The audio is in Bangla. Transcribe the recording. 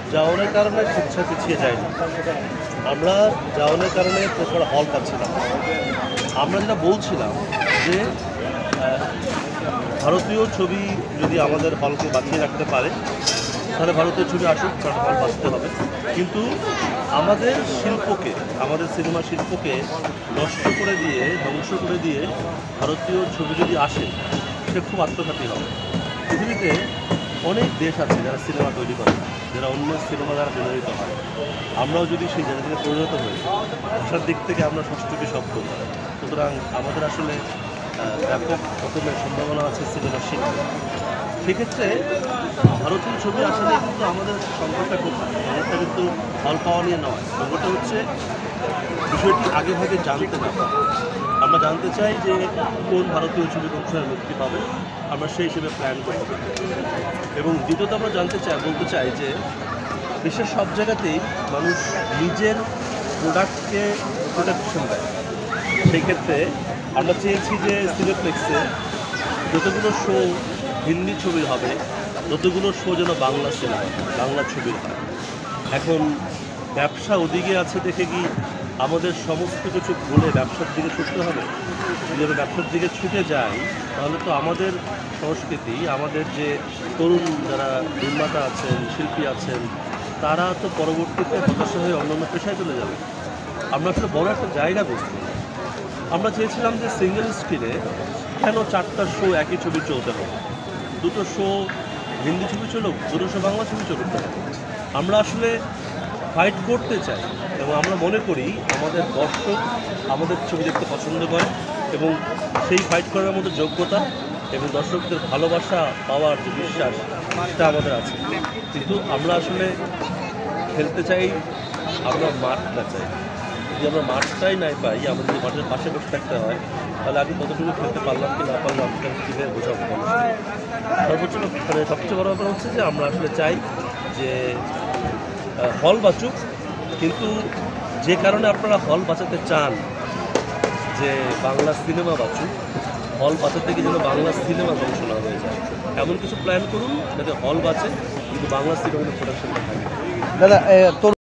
যাওয়ানোর কারণে শিক্ষা পিছিয়ে যায়নি। আমরা যাওয়ানোর কারণে প্রপার হল পাচ্ছিলাম। আমরা যেটা বলছিলাম যে ভারতীয় ছবি যদি আমাদের হলকে বাঁচিয়ে রাখতে পারে তাহলে ভারতীয় ছবি আসুক, কারণ হল বাঁচতে হবে। কিন্তু আমাদের শিল্পকে, আমাদের সিনেমা শিল্পকে নষ্ট করে দিয়ে, ধ্বংস করে দিয়ে ভারতীয় ছবি যদি আসে সে খুব আত্মঘাতী হবে। পৃথিবীতে অনেক দেশ আছে যারা সিনেমা তৈরি করে, যারা অন্য সিনেমা দ্বারা বিনোদিত হয়। আমরাও যদি সেই জায়গা থেকে পরিণত হই, ভাষার দিক থেকে আমরা ষষ্ঠটি শব্দ, সুতরাং আমাদের আসলে ব্যাপক রকমের সম্ভাবনা আছে সিনেমা শিল্পে। সেক্ষেত্রে ভারতীয় ছবি আসলে কিন্তু আমাদের সংকটটা কোথায়, এটা কিন্তু হল পাওয়া নিয়ে নয়। সংকটটা হচ্ছে বিষয়টি আগে ভাগে জানতে না পারে। আমরা জানতে চাই যে কোন ভারতীয় ছবি কোন সময় মুক্তি পাবে, আমরা সেই হিসেবে প্ল্যান করতে পারি। এবং দ্বিতীয়ত আমরা বলতে চাই যে বিশ্বের সব জায়গাতেই মানুষ নিজের প্রোডাক্টকে প্রোটেকশন দেয়। সেই ক্ষেত্রে আমরা চেয়েছি যে সিনেপ্লেক্সে যতগুলো শো হিন্দি ছবির হবে ততগুলো শো যেন বাংলা সিনেমা, বাংলা ছবির হয়। এখন ব্যবসা ওদিকে আছে দেখে কি আমাদের সমস্ত কিছু ভুলে ব্যবসার দিকে ছুটতে হবে? যদি আমরা ব্যবসার দিকে ছুটে যাই তাহলে তো আমাদের সংস্কৃতি, আমাদের যে তরুণ যারা নির্মাতা আছেন, শিল্পী আছেন, তারা তো পরবর্তীতে হতাশা হয়ে অন্যান্য পেশায় চলে যাবে। আমরা আসলে বড় একটা জায়গা বুঝতে, আমরা চেয়েছিলাম যে সিঙ্গেল স্ক্রিনে কেন 4টা শো একই ছবি চলতে হবে, 2টো শো হিন্দি ছবি চলুক, 2টো শো বাংলা ছবি চলুক। আমরা আসলে ফাইট করতে চাই এবং আমরা মনে করি আমাদের দর্শক আমাদের ছবি দেখতে পছন্দ করে এবং সেই ফাইট করার মতো যোগ্যতা এবং দর্শকদের ভালোবাসা পাওয়ার যে বিশ্বাস সেটা আমাদের আছে। কিন্তু আমরা আসলে খেলতে চাই, আমরা মাঠটা চাই। যদি আমরা মাঠটাই নাই পাই, আমাদের যদি মাঠের পাশে বসে থাকতে হয় তাহলে আগে কতটুকু খেলতে পারলাম কি না পারলাম সেটা কীভাবে বোঝাবো? সর্বোচ্চ সবচেয়ে বড় ব্যাপার হচ্ছে যে আমরা আসলে চাই যে হল বাঁচুক, কিন্তু যে কারণে আপনারা হল বাঁচাতে চান যে বাংলা সিনেমা বাঁচুক, হল বাঁচাতে গিয়ে যেন বাংলা সিনেমা ধ্বংস না হয়ে যায় এমন কিছু প্ল্যান করুন যাতে হল বাঁচে কিন্তু বাংলা সিনেমার প্রোডাকশনটা থাকে। দাদা